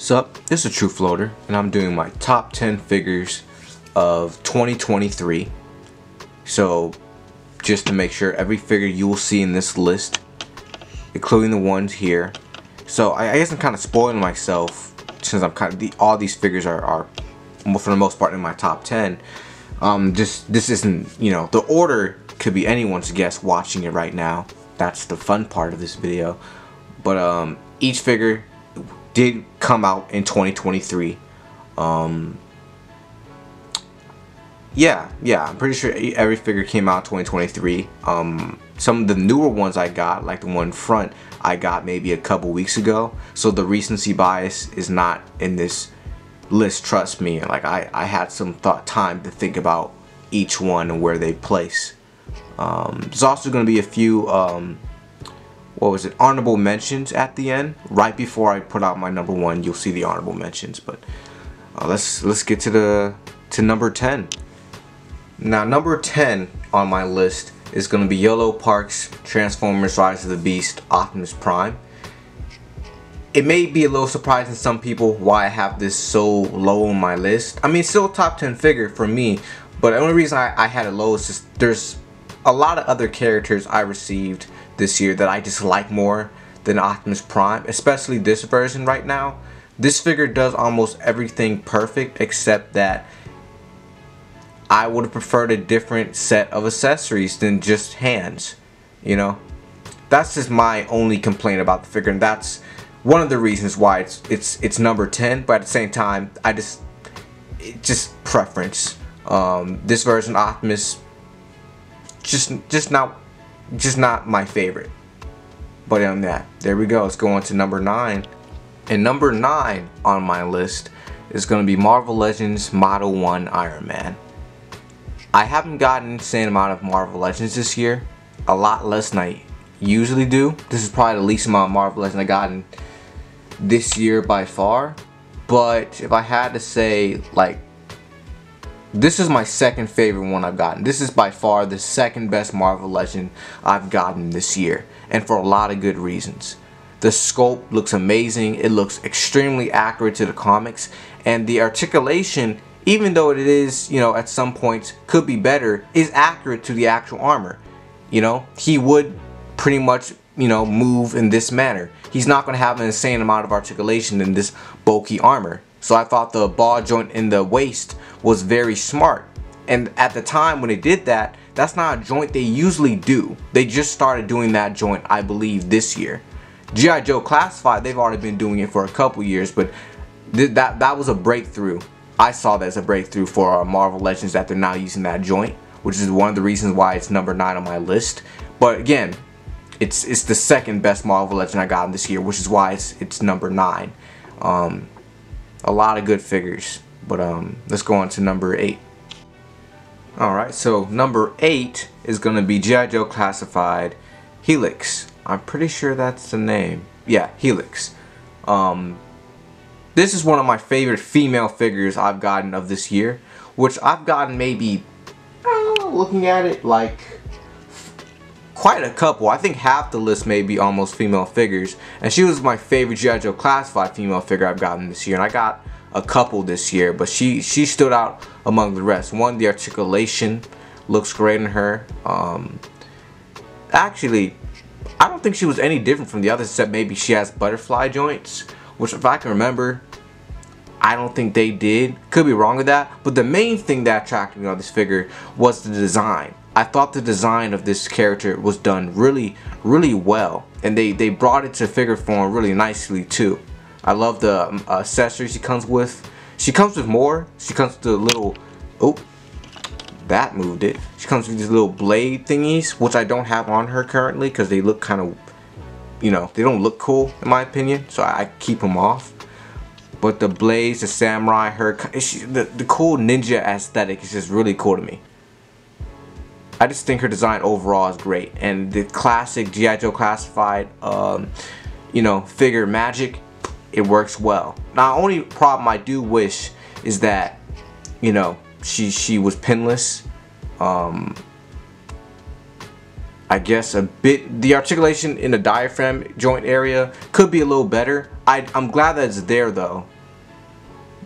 Sup, this is True Floater, and I'm doing my top 10 figures of 2023. So, just to make sure, every figure you will see in this list, including the ones here. So, I guess I'm kind of spoiling myself, since I'm all these figures are for the most part in my top 10. This isn't, the order could be anyone's guess watching it right now. That's the fun part of this video. But each figure did come out in 2023. Yeah, I'm pretty sure every figure came out in 2023. Some of the newer ones I got, like the one front, I got maybe a couple weeks ago. So the recency bias is not in this list, trust me. Like I had some time to think about each one and where they place. There's also going to be a few honorable mentions at the end. Right before I put out my number one, you'll see the honorable mentions. But let's get to number 10. Now number 10 on my list is going to be Yellow Park's Transformers Rise of the Beast Optimus Prime. It may be a little surprising to some people why I have this so low on my list. I mean, it's still a top 10 figure for me, but the only reason I had it low is just there's a lot of other characters I received this year that I just like more than Optimus Prime, especially this version right now. This figure does almost everything perfect, except that I would have preferred a different set of accessories than just hands. That's just my only complaint about the figure, and that's one of the reasons why it's number 10. But at the same time, it's just preference. This version Optimus just not my favorite. But on that, there we go. Let's go on to number 9. And number 9 on my list is going to be Marvel Legends Model 1 Iron Man. I haven't gotten an insane amount of Marvel Legends this year. A lot less than I usually do. This is probably the least amount of Marvel Legends I gotten this year by far. But if I had to say, like, this is my second favorite one I've gotten. This is by far the second best Marvel Legend I've gotten this year, and for a lot of good reasons. The sculpt looks amazing. It looks extremely accurate to the comics, and the articulation, even though it is, at some points could be better, is accurate to the actual armor. He would pretty much, move in this manner. He's not going to have an insane amount of articulation in this bulky armor. So I thought the ball joint in the waist was very smart. And at the time when they did that, that's not a joint they usually do. They just started doing that joint, I believe, this year. G.I. Joe Classified, they've already been doing it for a couple years, but that was a breakthrough. I saw that as a breakthrough for Marvel Legends, that they're now using that joint, which is one of the reasons why it's number 9 on my list. But again, it's the second best Marvel Legend I got this year, which is why it's number 9. A lot of good figures, but let's go on to number 8. Alright, so number 8 is going to be G.I. Joe Classified Helix. I'm pretty sure that's the name. Yeah, Helix. This is one of my favorite female figures I've gotten of this year, which I've gotten maybe, looking at it, like quite a couple. I think half the list may be almost female figures, and she was my favorite G.I. Joe Classified female figure I've gotten this year, and I got a couple this year, but she stood out among the rest. One, the articulation looks great in her. Actually, I don't think she was any different from the others, except maybe she has butterfly joints, which, if I can remember, I don't think they did. Could be wrong with that, but the main thing that attracted me on this figure was the design. I thought the design of this character was done really, really well, and they brought it to figure form really nicely too. I love the accessories she comes with. She comes with more. She comes with the little, oh, that moved it. She comes with these little blade thingies, which I don't have on her currently because they look kind of, they don't look cool in my opinion, so I keep them off. But the blades, the samurai, the cool ninja aesthetic is just really cool to me. I just think her design overall is great, and the classic G.I. Joe Classified, figure magic, it works well. Now, the only problem I do wish is that, she was pinless. I guess a bit, the articulation in the diaphragm joint area could be a little better. I'm glad that it's there though.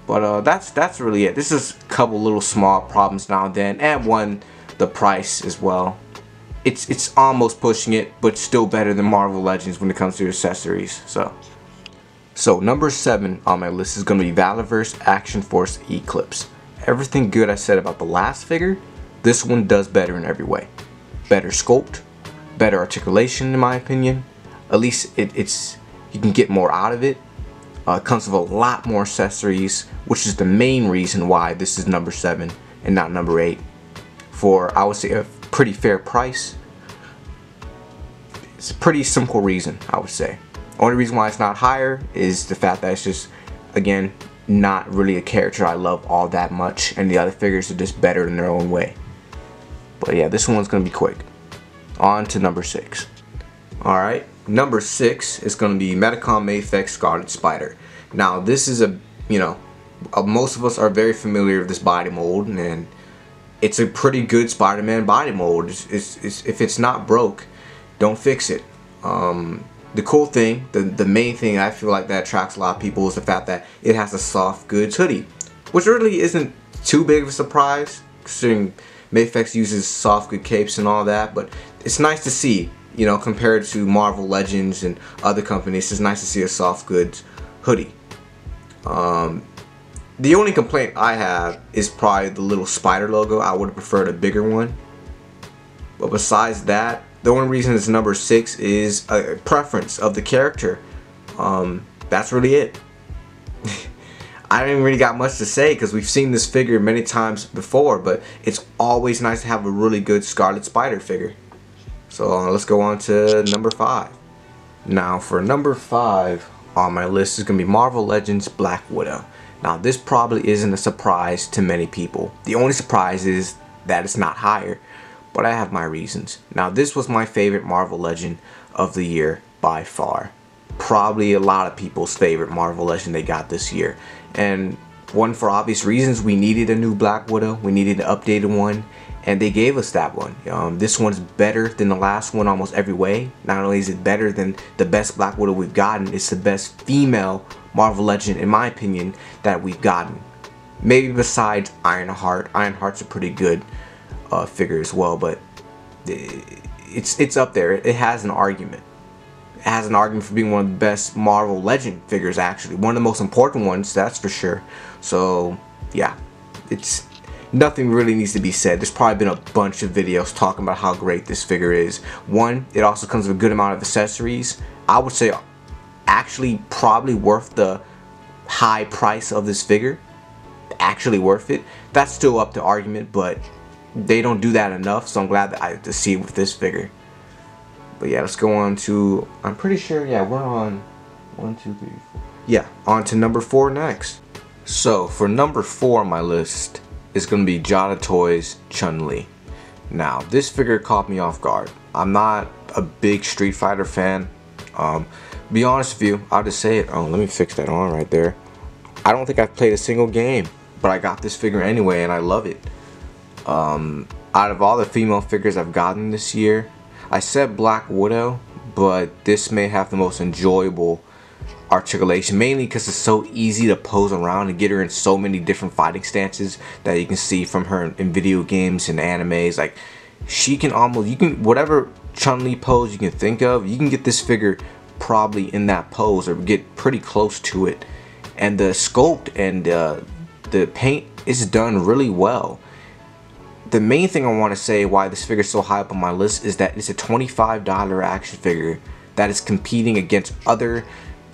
But that's really it. This is a couple little small problems now and then, and one, the price as well. It's almost pushing it, but still better than Marvel Legends when it comes to accessories. So number 7 on my list is going to be Valaverse Action Force Eclipse. Everything good I said about the last figure, this one does better in every way. Better sculpt, better articulation in my opinion. At least it's you can get more out of it. It comes with a lot more accessories, which is the main reason why this is number 7 and not number 8. For, I would say, a pretty fair price. It's a pretty simple reason, I would say. Only reason why it's not higher is the fact that it's just, again, not really a character I love all that much, and the other figures are just better in their own way. But yeah, this one's gonna be quick. On to number 6. Alright, number 6 is gonna be Medicom Mafex Scarlet Spider. Now this is most of us are very familiar with this body mold, and it's a pretty good Spider-Man body mold. If it's not broke, don't fix it. The cool thing, the main thing I feel like that attracts a lot of people is the fact that it has a soft goods hoodie, which really isn't too big of a surprise considering Mafex uses soft good capes and all that. But it's nice to see, compared to Marvel Legends and other companies, it's nice to see a soft goods hoodie. The only complaint I have is probably the little spider logo. I would have preferred a bigger one. But besides that, the only reason it's number 6 is a preference of the character. That's really it. I didn't really got much to say because we've seen this figure many times before, but it's always nice to have a really good Scarlet Spider figure. So let's go on to number 5. Now for number 5 on my list is going to be Marvel Legends Black Widow. Now this probably isn't a surprise to many people. The only surprise is that it's not higher, but I have my reasons. Now this was my favorite Marvel Legend of the year by far. Probably a lot of people's favorite Marvel Legend they got this year. And one, for obvious reasons, we needed a new Black Widow. We needed an updated one, and they gave us that one. This one's better than the last one almost every way. Not only is it better than the best Black Widow we've gotten, it's the best female Marvel Legend, in my opinion, that we've gotten. Maybe besides Ironheart. Ironheart's a pretty good figure as well, but it's up there. It has an argument. It has an argument for being one of the best Marvel Legend figures, actually. One of the most important ones, that's for sure. So, yeah. It's nothing really needs to be said. There's probably been a bunch of videos talking about how great this figure is. One, it also comes with a good amount of accessories. I would say actually probably worth the high price of this figure. Actually worth it. That's still up to argument, but they don't do that enough, so I'm glad that I have to see it with this figure. But yeah, let's go on to, I'm pretty sure, yeah, we're on 1, 2, 3, 4. Yeah, on to number 4 next. So for number 4 on my list is going to be Jada Toys Chun-Li. Now this figure caught me off guard. I'm not a big Street Fighter fan. Be honest with you, I'll just say it. Oh, let me fix that on right there. I don't think I've played a single game, but I got this figure anyway and I love it. Out of all the female figures I've gotten this year, I said Black Widow, but this may have the most enjoyable articulation, mainly because it's so easy to pose around and get her in so many different fighting stances that you can see from her in video games and animes. Like, she can almost, whatever Chun-Li pose you can think of, you can get this figure probably in that pose or get pretty close to it. And the sculpt and the paint is done really well. The main thing I want to say why this figure is so high up on my list is that it's a $25 action figure that is competing against other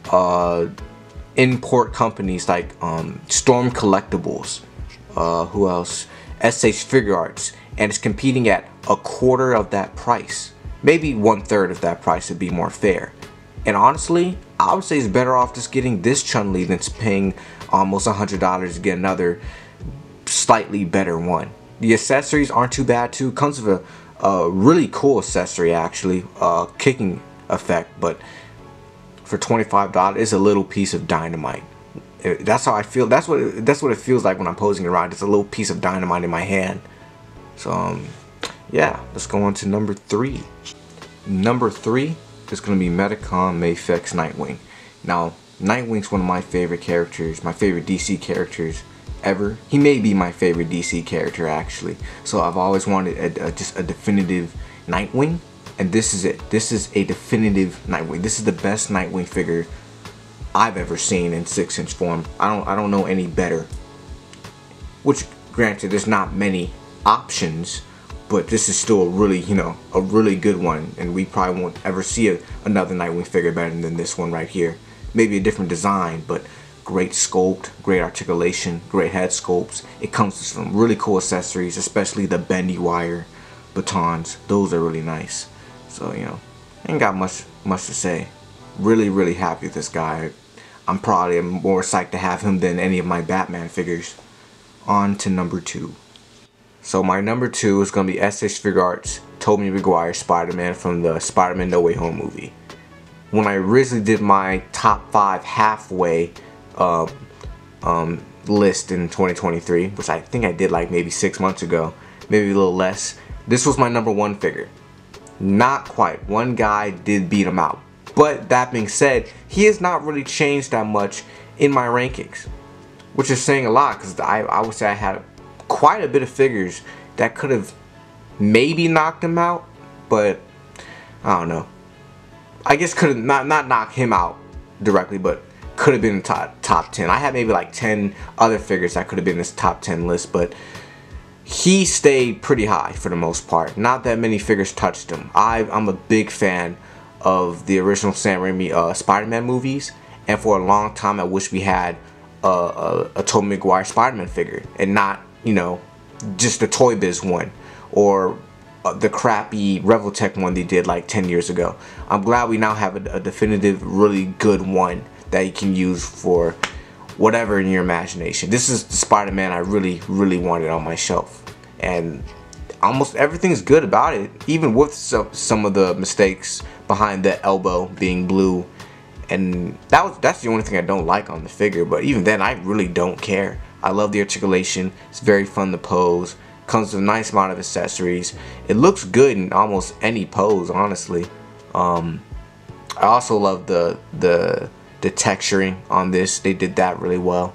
import companies like Storm Collectibles, who else? SH Figure Arts, and it's competing at a quarter of that price. Maybe 1/3 of that price would be more fair. And honestly, I would say it's better off just getting this Chun-Li than paying almost $100 to get another slightly better one. The accessories aren't too bad too. Comes with a really cool accessory actually, kicking effect, but for $25 it's a little piece of dynamite. That's how I feel. That's what it feels like when I'm posing around. It's a little piece of dynamite in my hand. So yeah, let's go on to number 3. Number 3 is going to be Medicom Mafex Nightwing. Now Nightwing's one of my favorite characters, my favorite DC characters ever. He may be my favorite DC character actually. So I've always wanted just a definitive Nightwing, and this is it. This is a definitive Nightwing. This is the best Nightwing figure I've ever seen in 6-inch form. I don't know any better. Which, granted, there's not many options, but this is still a really, a really good one, and we probably won't ever see another Nightwing figure better than this one right here. Maybe a different design, but great sculpt, great articulation, great head sculpts. It comes with some really cool accessories, especially the bendy wire batons. Those are really nice. So, ain't got much to say. Really happy with this guy. I'm probably more psyched to have him than any of my Batman figures. On to number 2. So my number 2 is going to be SH Figuarts Tobey Maguire Spider-Man from the Spider-Man No Way Home movie. When I originally did my top 5 halfway list in 2023, which I think I did like maybe 6 months ago, maybe a little less, this was my number 1 figure. Not quite. One guy did beat him out. But that being said, he has not really changed that much in my rankings, which is saying a lot, because I would say I had quite a bit of figures that could have maybe knocked him out, but I don't know. I guess could have not knocked him out directly, but could have been in top 10. I had maybe like 10 other figures that could have been in this top 10 list, but he stayed pretty high for the most part. Not that many figures touched him. I'm a big fan of the original Sam Raimi Spider-Man movies, and for a long time I wish we had a Tobey Maguire Spider-Man figure, and not, just the Toy Biz one, or the crappy Revoltech one they did like 10 years ago. I'm glad we now have a definitive, really good one that you can use for whatever in your imagination. This is the Spider-Man I really wanted on my shelf, and almost everything's good about it, even with some of the mistakes behind the elbow being blue, and that's the only thing I don't like on the figure. But even then, I really don't care. I love the articulation. It's very fun to pose. Comes with a nice amount of accessories. It looks good in almost any pose, honestly. I also love the texturing on this. They did that really well.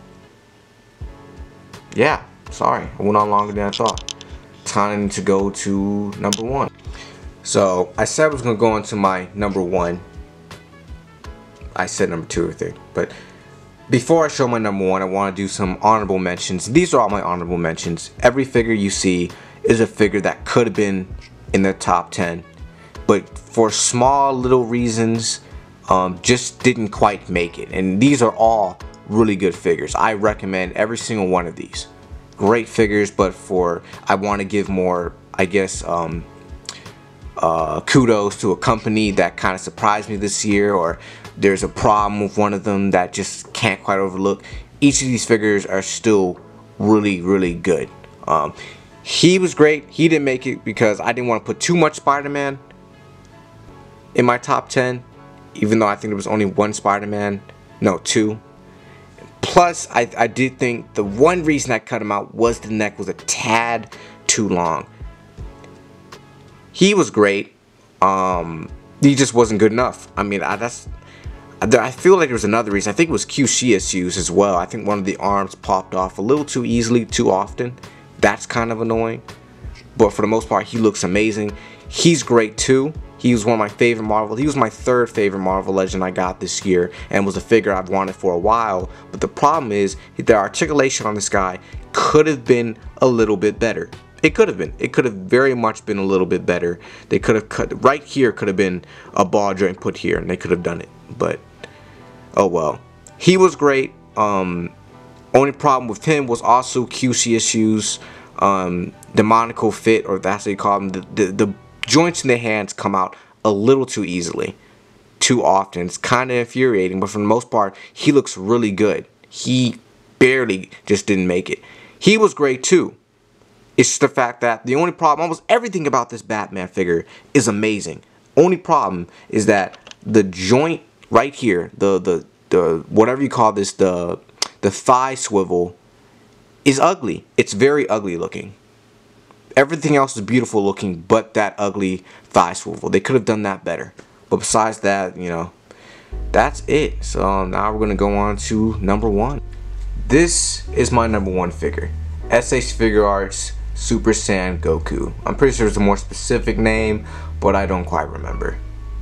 Yeah, sorry, I went on longer than I thought. Time to go to number 1. So I said I was gonna go into my number 1. I said number 2 or 3, but before I show my number 1, I want to do some honorable mentions. These are all my honorable mentions. Every figure you see is a figure that could have been in the top 10, but for small little reasons just didn't quite make it. And these are all really good figures. I recommend every single one of these. Great figures, but I want to give more, I guess, kudos to a company that kind of surprised me this year, or there's a problem with one of them that just can't quite overlook. Each of these figures are still really good. He was great. He didn't make it because I didn't want to put too much Spider-Man in my top 10, even though I think there was only one Spider-Man, no, 2. Plus, I did think the one reason I cut him out was the neck was a tad too long. He was great. He just wasn't good enough. I mean, I feel like there was another reason. I think it was QC issues as well. I think one of the arms popped off a little too easily, too often. That's kind of annoying. But for the most part, he looks amazing. He's great too. He was one of my favorite Marvel. He was my 3rd favorite Marvel Legend I got this year, and was a figure I've wanted for a while. But the problem is the articulation on this guy could have been a little bit better. It could have been. It could have very much been a little bit better. They could have cut right here. Could have been a ball joint put here, and they could have done it. But oh well. He was great. Only problem with him was also QC issues. The monocle fit, or that's what they call them. The joints in the hands come out a little too easily, too often. It's kind of infuriating, but for the most part, he looks really good. He barely just didn't make it. He was great too. It's just the fact that the only problem, almost everything about this Batman figure is amazing. Only problem is that the joint right here, the whatever you call this, the thigh swivel is ugly. It's very ugly looking. Everything else is beautiful looking, but that ugly thigh swivel. They could have done that better. But besides that, that's it. So now we're gonna go on to number 1. This is my number 1 figure, SH Figuarts Super Saiyan Goku. I'm pretty sure it's a more specific name, but I don't quite remember.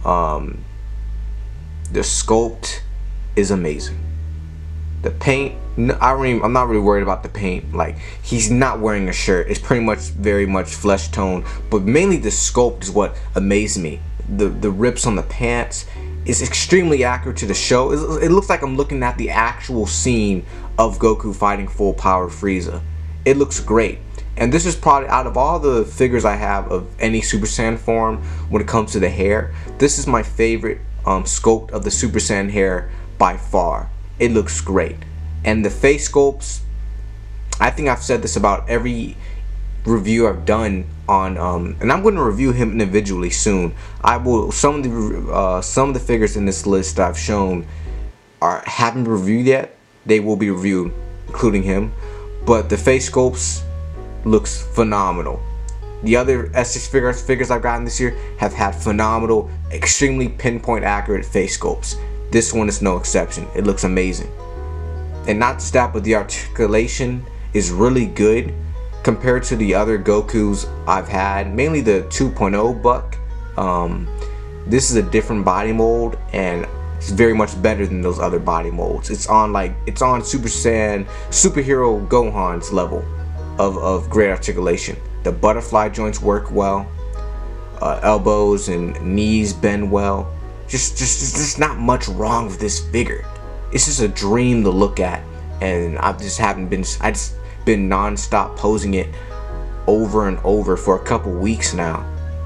The sculpt is amazing. The paint, I'm not really worried about the paint. Like, he's not wearing a shirt. It's pretty much very much flesh tone, but mainly the sculpt is what amazed me. The rips on the pants is extremely accurate to the show. It looks like I'm looking at the actual scene of Goku fighting full power Frieza. It looks great. And this is probably, out of all the figures I have of any Super Saiyan form, when it comes to the hair, this is my favorite sculpt of the Super Saiyan hair by far. It looks great. And the face sculpts, I think I've said this about every review I've done on and I'm going to review him individually soon. I will, some of the figures in this list I've shown haven't been reviewed yet. They will be reviewed, including him. But the face sculpts looks phenomenal. The other SH figures I've gotten this year have had phenomenal, extremely pinpoint accurate face sculpts. This one is no exception. It looks amazing. And not just that, but the articulation is really good compared to the other Gokus I've had, mainly the 2.0 Buck. This is a different body mold, and it's very much better than those other body molds. It's on Super Saiyan superhero Gohan's level of great articulation. The butterfly joints work well. Elbows and knees bend well. Just not much wrong with this figure. It's just a dream to look at, and I just been non-stop posing it over and over for a couple weeks now.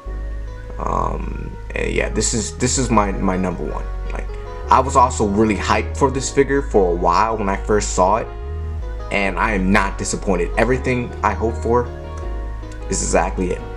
Yeah, this is my number 1. Like, I was also really hyped for this figure for a while when I first saw it, and I am not disappointed. Everything I hoped for is exactly it.